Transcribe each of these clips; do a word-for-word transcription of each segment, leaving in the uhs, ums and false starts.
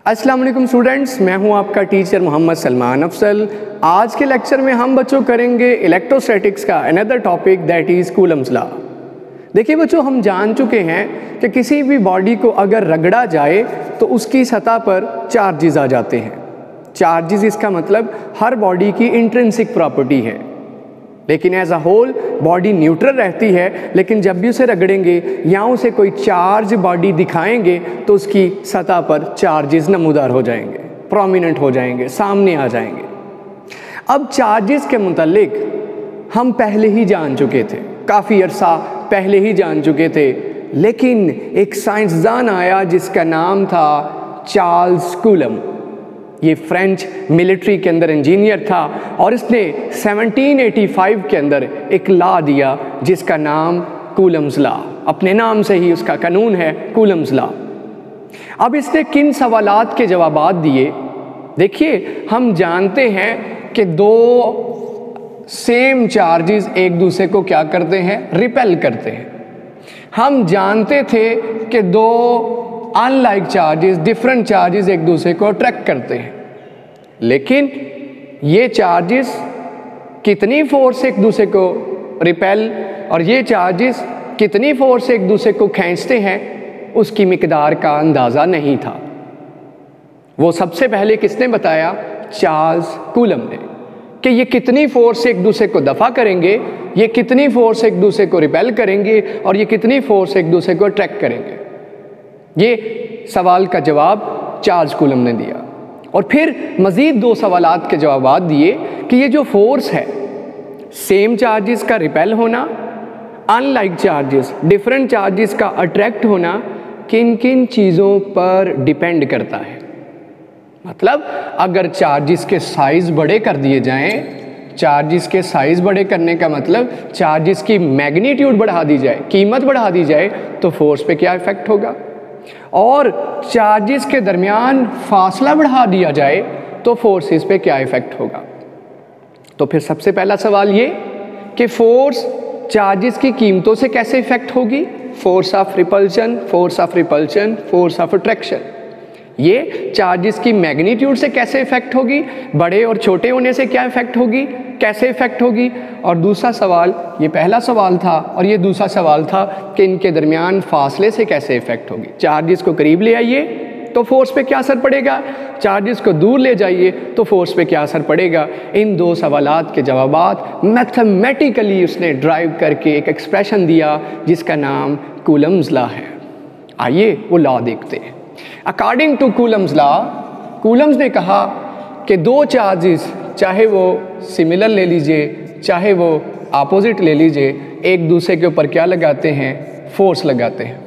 अस्सलाम वालेकुम स्टूडेंट्स, मैं हूं आपका टीचर मोहम्मद सलमान अफसल। आज के लेक्चर में हम बच्चों करेंगे इलेक्ट्रोस्टैटिक्स का another topic that is Coulomb's law. देखिए बच्चों, हम जान चुके हैं कि किसी भी बॉडी को अगर रगड़ा जाए तो उसकी सतह पर चार्जेस आ जाते हैं। चार्जेस इसका मतलब हर बॉडी की इंट्रिंसिक प्रॉपर्टी है, लेकिन as a whole body neutral रहती है, लेकिन जब भी उसे रगड़ेंगे या उसे कोई चार्ज बॉडी दिखाएंगे तो उसकी सतह पर चार्जेस नमूदार हो जाएंगे, प्रोमिनेंट हो जाएंगे, सामने आ जाएंगे। अब चार्जेस के मुतालिक हम पहले ही जान चुके थे, काफ़ी अरसा पहले ही जान चुके थे, लेकिन एक साइंसदान आया जिसका नाम था चार्ल्स कूलम। ये फ्रेंच मिलिट्री के अंदर इंजीनियर था और इसने सत्रह सौ पचासी के अंदर एक लॉ दिया जिसका नाम कूलम्स लॉ, अपने नाम से ही उसका कानून है कूलम्स लॉ। अब इसने किन सवालात के जवाबात दिए? देखिए, हम जानते हैं कि दो सेम चार्जेस एक दूसरे को क्या करते हैं? रिपेल करते हैं। हम जानते थे कि दो अनलाइक चार्जेस, डिफरेंट चार्जेस एक दूसरे को अट्रैक्ट करते हैं, लेकिन ये चार्जेस कितनी फोर्स से एक दूसरे को रिपेल और ये चार्जेस कितनी फोर्स से एक दूसरे को खींचते हैं, उसकी मिकदार का अंदाज़ा नहीं था। वो सबसे पहले किसने बताया? चार्ल्स कूलम ने, कि ये कितनी फोर्स से एक दूसरे को दफा करेंगे, ये कितनी फोर्स से एक दूसरे को रिपेल करेंगे और ये कितनी फोर्स से एक दूसरे को अट्रैक्ट करेंगे। ये सवाल का जवाब चार्ल्स कूलम ने दिया। और फिर मज़ीद दो सवालात के जवाबात दिए कि ये जो फोर्स है, सेम चार्जेस का रिपेल होना, अनलाइक चार्जेस, डिफरेंट चार्जेस का अट्रैक्ट होना, किन किन चीज़ों पर डिपेंड करता है। मतलब अगर चार्जेस के साइज़ बड़े कर दिए जाएं, चार्जेस के साइज़ बड़े करने का मतलब चार्जेस की मैग्नीट्यूड बढ़ा दी जाए, कीमत बढ़ा दी जाए, तो फोर्स पे क्या इफ़ेक्ट होगा। और चार्जेस के दरमियान फासला बढ़ा दिया जाए तो फोर्सेस पे क्या इफ़ेक्ट होगा। तो फिर सबसे पहला सवाल ये कि फोर्स चार्जेस की कीमतों से कैसे इफ़ेक्ट होगी? Force of repulsion, force of repulsion, force of attraction. ये चार्जेस की मैग्नीट्यूड से कैसे इफ़ेक्ट होगी? बड़े और छोटे होने से क्या इफ़ेक्ट होगी, कैसे इफ़ेक्ट होगी। और दूसरा सवाल, ये पहला सवाल था और ये दूसरा सवाल था कि इनके दरमियान फासले से कैसे इफ़ेक्ट होगी। चार्जेस को करीब ले आइए तो फोर्स पे क्या असर पड़ेगा, चार्जेस को दूर ले जाइए तो फोर्स पे क्या असर पड़ेगा। इन दो सवालात के जवाबात मैथमेटिकली उसने ड्राइव करके एक एक्सप्रेशन दिया जिसका नाम कूलम्स लॉ है। आइए वो लॉ देखते हैं। According to Coulomb's law, Coulomb's ने कहा कि दो चार्जेस, चाहे वो सिमिलर ले लीजिए चाहे वो अपोजिट ले लीजिए, एक दूसरे के ऊपर क्या लगाते हैं? फोर्स लगाते हैं।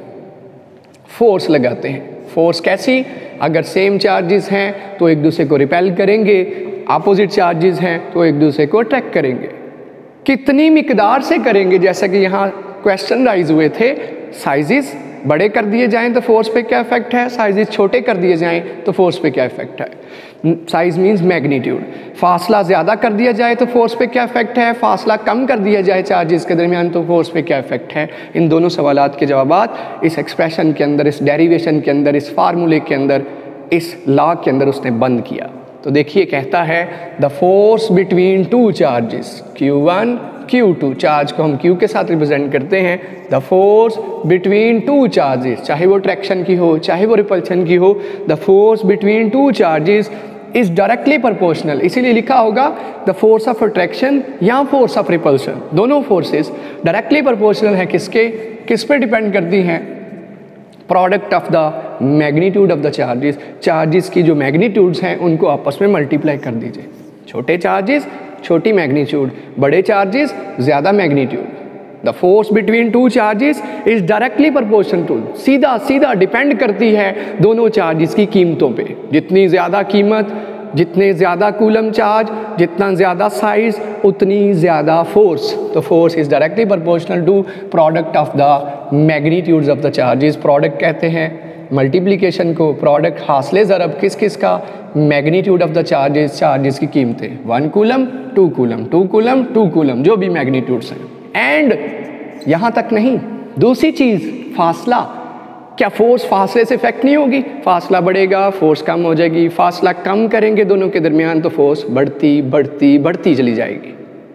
फोर्स लगाते हैं। फोर्स कैसी? अगर सेम चार्जेस हैं तो एक दूसरे को रिपेल करेंगे, अपोजिट चार्जेस हैं तो एक दूसरे को अट्रैक्ट करेंगे। कितनी मिकदार से करेंगे? जैसा कि यहाँ क्वेश्चन राइज हुए थे, साइजेस बड़े कर दिए जाएं तो फोर्स पे क्या इफेक्ट है, साइजेस छोटे कर दिए जाएं तो फोर्स पे क्या इफेक्ट है। Size means magnitude. फासला ज़्यादा कर दिया जाए तो फोर्स पे क्या इफेक्ट है, फासला कम कर दिया जाए चार्जेस के दरमियान तो फोर्स पे क्या इफेक्ट है। इन दोनों सवालात के जवाबात इस एक्सप्रेशन के अंदर, इस डेरिवेशन के अंदर, इस फार्मूले के अंदर, इस लॉ के अंदर उसने बंद किया। तो देखिए, कहता है the force between two charges Q one Q two, charge को हम Q के साथ रिप्रेजेंट करते हैं। The force between two charges, चाहे वो ट्रैक्शन की हो चाहे वो रिपल्शन की हो, the force between two charges is directly proportional. इसीलिए लिखा होगा द फोर्स ऑफ अट्रैक्शन या फोर्स ऑफ रिपल्शन, दोनों फोर्सेस डायरेक्टली प्रोपोर्शनल है किसके, किस पे डिपेंड करती हैं? Product of the magnitude of the charges. Charges की जो मैग्नीट्यूड्स हैं उनको आपस में मल्टीप्लाई कर दीजिए। छोटे चार्जेस छोटी मैग्नीट्यूड, बड़े चार्जेस ज़्यादा magnitude. The force between two charges is directly proportional to, सीधा सीधा डिपेंड करती है दोनों चार्जेस की कीमतों पे। जितनी ज़्यादा कीमत, जितने ज़्यादा कूलम चार्ज, जितना ज़्यादा साइज, उतनी ज़्यादा फोर्स। तो force is directly proportional to product of the magnitudes of the charges. Product कहते हैं मल्टीप्लिकेशन को, प्रोडक्ट हासिल ज़रब किस किस का, magnitude of the charges, charges की कीमतें, one coulomb two coulomb, two coulomb two coulomb, जो भी मैग्नीट्यूड्स हैं। एंड यहाँ तक नहीं, दूसरी चीज़ फासला। क्या फोर्स फासले से इफेक्ट नहीं होगी? फासला बढ़ेगा, फोर्स कम हो जाएगी, फासला कम करेंगे दोनों के दरमियान तो फोर्स बढ़ती बढ़ती बढ़ती चली जाएगी।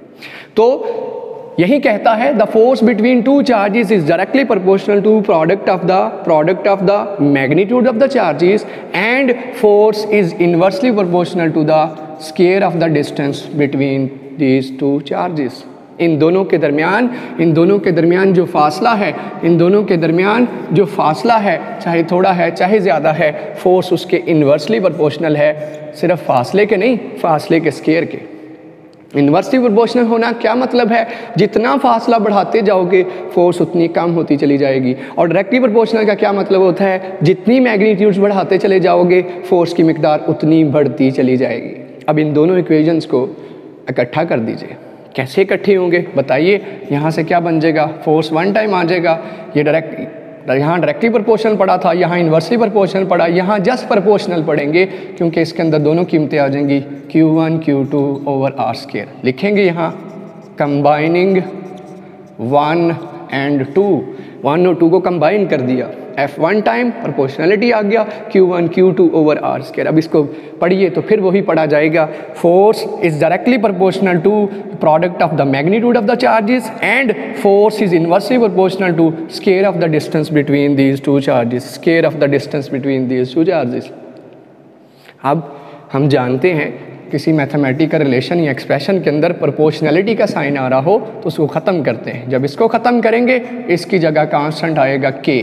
तो यही कहता है the force between two charges is directly proportional to product of the product of the magnitude of the charges and force is inversely proportional to the square of the distance between these two charges. इन दोनों के दरमियान इन दोनों के दरमियान जो फासला है इन दोनों के दरमियान जो फासला है, चाहे थोड़ा है चाहे ज़्यादा है, फोर्स उसके इनवर्सली प्रोपोर्शनल है, सिर्फ फासले के नहीं, फासले के स्क्वायर के। इनवर्सली प्रोपोर्शनल होना क्या मतलब है? जितना फासला बढ़ाते जाओगे फोर्स उतनी कम होती चली जाएगी। और डायरेक्टली प्रोपोर्शनल का क्या मतलब होता है? जितनी मैग्नीट्यूड्स बढ़ाते चले जाओगे फोर्स की मिकदार उतनी बढ़ती चली जाएगी। अब इन दोनों इक्वेशंस को इकट्ठा कर दीजिए। कैसे इकट्ठे होंगे बताइए? यहाँ से क्या बन जाएगा? फोर्स वन टाइम आ जाएगा, ये डायरेक्ट यहाँ डायरेक्टली प्रोपोर्शनल पड़ा था, यहाँ इन्वर्सली प्रोपोर्शनल पड़ा, यहाँ जस्ट प्रोपोर्शनल पढ़ेंगे क्योंकि इसके अंदर दोनों कीमतें आ जाएंगी Q one Q two over R square. लिखेंगे यहाँ combining one and two, one और टू को कंबाइन कर दिया, एफ वन टाइम प्रोपोर्शनलिटी आ गया, Q one Q two over R square. अब इसको पढ़िए तो फिर वही पढ़ा जाएगा, force is directly proportional to product of the magnitude of the charges and force is inversely proportional to square of the distance between these two charges, square of the distance between these two charges. अब हम जानते हैं किसी mathematical relation या expression के अंदर proportionality का sign आ रहा हो तो उसको ख़त्म करते हैं। जब इसको ख़त्म करेंगे इसकी जगह कांस्टेंट आएगा के।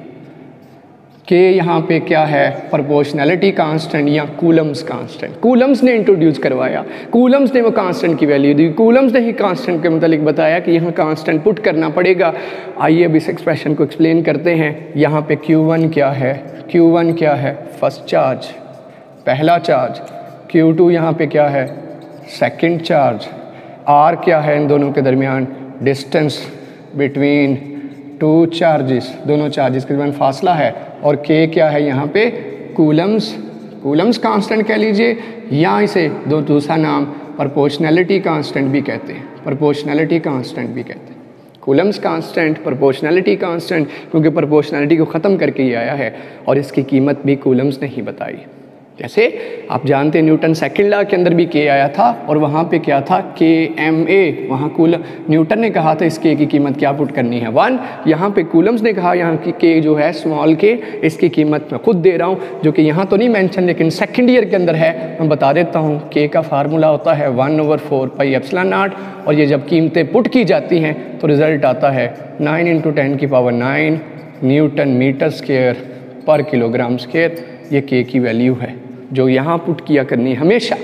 के यहाँ पे क्या है? प्रोपोर्शनलिटी कांस्टेंट या कूलम्स कांस्टेंट। कूलम्स ने इंट्रोड्यूस करवाया, कूलम्स ने वो कांस्टेंट की वैल्यू दी, कूलम्स ने ही कांस्टेंट के मतलब बताया कि यहाँ कांस्टेंट पुट करना पड़ेगा। आइए अब इस एक्सप्रेशन को एक्सप्लेन करते हैं। यहाँ पे क्यू वन क्या है? क्यू वन क्या है? फर्स्ट चार्ज, पहला चार्ज। क्यू टू यहाँ पे क्या है? Second charge. आर क्या है इन दोनों के दरमियान? डिस्टेंस बिटवीन टू चार्जेस, दोनों चार्जेस के दरमियान फासला है। और के क्या है यहाँ पे? कूलम्स, कूलम्स कांस्टेंट कह लीजिए या इसे दो दूसरा नाम प्रोपोर्शनलिटी कांस्टेंट भी कहते हैं, प्रोपोर्शनलिटी कांस्टेंट भी कहते हैं। कूलम्स कांस्टेंट, प्रोपोर्शनलिटी कांस्टेंट, क्योंकि प्रोपोर्शनलिटी को ख़त्म करके ये आया है और इसकी कीमत भी कूलम्स ने ही बताई। जैसे आप जानते हैं न्यूटन सेकंड लॉ के अंदर भी के आया था और वहाँ पे क्या था? के एम ए। वहाँ कूल न्यूटन ने कहा था इस के की कीमत क्या पुट करनी है? वन। यहाँ पे कूलम्स ने कहा यहाँ की के जो है स्मॉल के, इसकी कीमत मैं खुद दे रहा हूँ जो कि यहाँ तो नहीं मेंशन लेकिन सेकंड ईयर के अंदर है। मैं बता देता हूँ के का फार्मूला होता है one over four pi epsilon naught और ये जब कीमतें पुट की जाती हैं तो रिज़ल्ट आता है नाइन इंटू टेन की power nine newton metre square पर किलोग्राम स्क्वायर। ये के की वैल्यू है जो यहाँ पुट किया करनी हमेशा।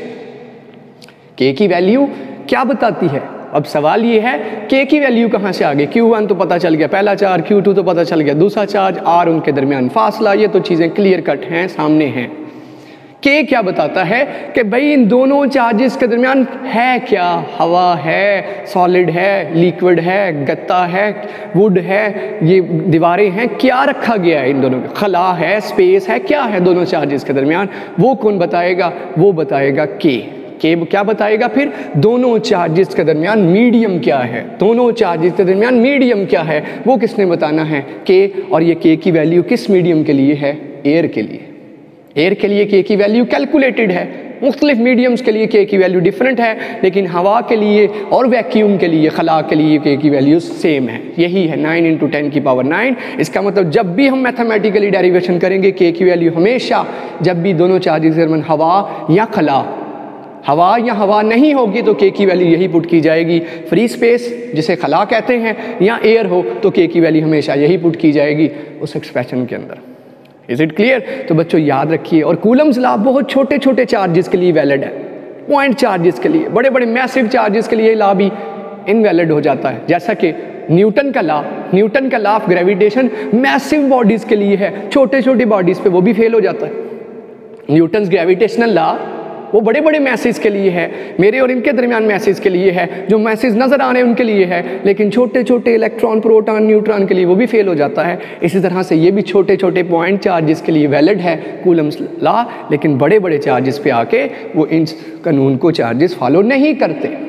के की वैल्यू क्या बताती है? अब सवाल ये है के की वैल्यू कहाँ से आ गई? क्यू वन तो पता चल गया, पहला चार्ज, क्यू टू तो पता चल गया, दूसरा चार्ज, आर उनके दरमियान फासला, ये तो चीज़ें क्लियर कट हैं, सामने हैं। के क्या बताता है कि भाई इन दोनों चार्जेस के दरमियान है क्या? हवा है, सॉलिड है, लिक्विड है, गत्ता है, वुड है, ये दीवारें हैं, क्या रखा गया है इन दोनों के? खला है, स्पेस है, क्या है दोनों चार्जेस के दरमियान? वो कौन बताएगा? वो बताएगा के। के क्या बताएगा फिर? दोनों चार्जेस के दरमियान मीडियम क्या है? दोनों चार्जेस के दरमियान मीडियम क्या है? वो किसने बताना है? के। और ये के की वैल्यू किस मीडियम के लिए है? एयर के लिए। एयर के लिए के की वैल्यू कैलकुलेटेड है, मुख्तलिफ मीडियम्स के लिए के की वैल्यू डिफरेंट है, लेकिन हवा के लिए और वैक्यूम के लिए, खला के लिए के की वैल्यू सेम है। यही है नाइन इंटू टेन की पावर नाइन। इसका मतलब जब भी हम मैथमेटिकली डेरिवेशन करेंगे के की वैल्यू हमेशा, जब भी दोनों चार्जेस के दरमियान हवा या खला, हवा या हवा नहीं होगी तो के की वैल्यू यही पुट की जाएगी। फ्री स्पेस जिसे खला कहते हैं या एयर हो तो के की वैल्यू हमेशा यही पुट की जाएगी उस एक्सप्रेशन के अंदर। Is it clear? तो बच्चों याद रखिए। और कूलम्स लॉ बहुत छोटे छोटे चार्जेस के लिए वैलिड है, पॉइंट चार्जेस के लिए, बड़े बड़े मैसिव चार्जेस के लिए लॉ भी इनवैलिड हो जाता है। जैसा कि न्यूटन का लॉ, न्यूटन का law of gravitation massive bodies के लिए है, छोटे छोटे बॉडीज पे वो भी फेल हो जाता है। न्यूटन्स ग्रेविटेशनल लॉ वो बड़े बड़े मैसेज के लिए है, मेरे और इनके दरमियान मैसेज के लिए है, जो मैसेज नज़र आ रहे हैं उनके लिए है, लेकिन छोटे छोटे इलेक्ट्रॉन, प्रोटॉन, न्यूट्रॉन के लिए वो भी फेल हो जाता है। इसी तरह से ये भी छोटे छोटे पॉइंट चार्जेस के लिए वैलिड है कूलम्स लॉ, लेकिन बड़े बड़े चार्जेस पे आके वो इन कानून को चार्जेस फॉलो नहीं करते।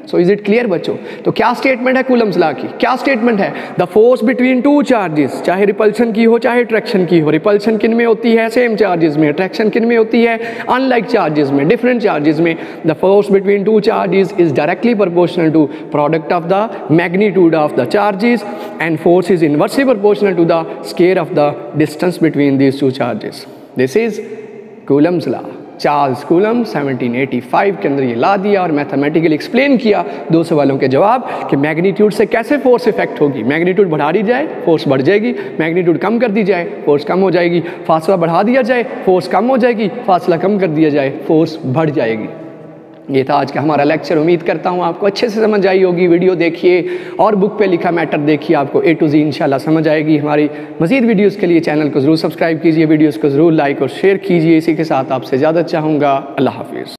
सो इज इट क्लियर बच्चों? तो क्या स्टेटमेंट है कूलम्स लॉ की? क्या स्टेटमेंट है? The force between two charges, चाहे रिपल्शन की हो चाहे अट्रैक्शन की हो, रिपल्शन किन में होती है? सेम चार्जेस में। अट्रैक्शन किन में होती है? अनलाइक चार्जेस में, डिफरेंट चार्जेस में। The force between two charges is directly proportional to product of the magnitude of the charges and force is inversely proportional to the square of the distance between these two charges. This is Coulomb's law. Charles Coulomb seventeen eighty five के अंदर ये ला दिया और mathematically explain किया दो सवालों के जवाब कि मैग्नीट्यूड से कैसे फोर्स इफेक्ट होगी। मैग्नीट्यूड बढ़ा दी जाए फोर्स बढ़ जाएगी, मैग्नीट्यूड कम कर दी जाए फोर्स कम हो जाएगी, फासला बढ़ा दिया जाए फोर्स कम हो जाएगी, फासला कम कर दिया जाए फोर्स बढ़ जाएगी। ये था आज का हमारा लेक्चर। उम्मीद करता हूँ आपको अच्छे से समझ आई होगी। वीडियो देखिए और बुक पे लिखा मैटर देखिए, आपको ए टू जी इंशाल्लाह समझ आएगी। हमारी मज़ीद वीडियोस के लिए चैनल को ज़रूर सब्सक्राइब कीजिए, वीडियोस को ज़रूर लाइक और शेयर कीजिए। इसी के साथ आपसे ज़्यादा चाहूँगा। अल्लाह हाफिज़।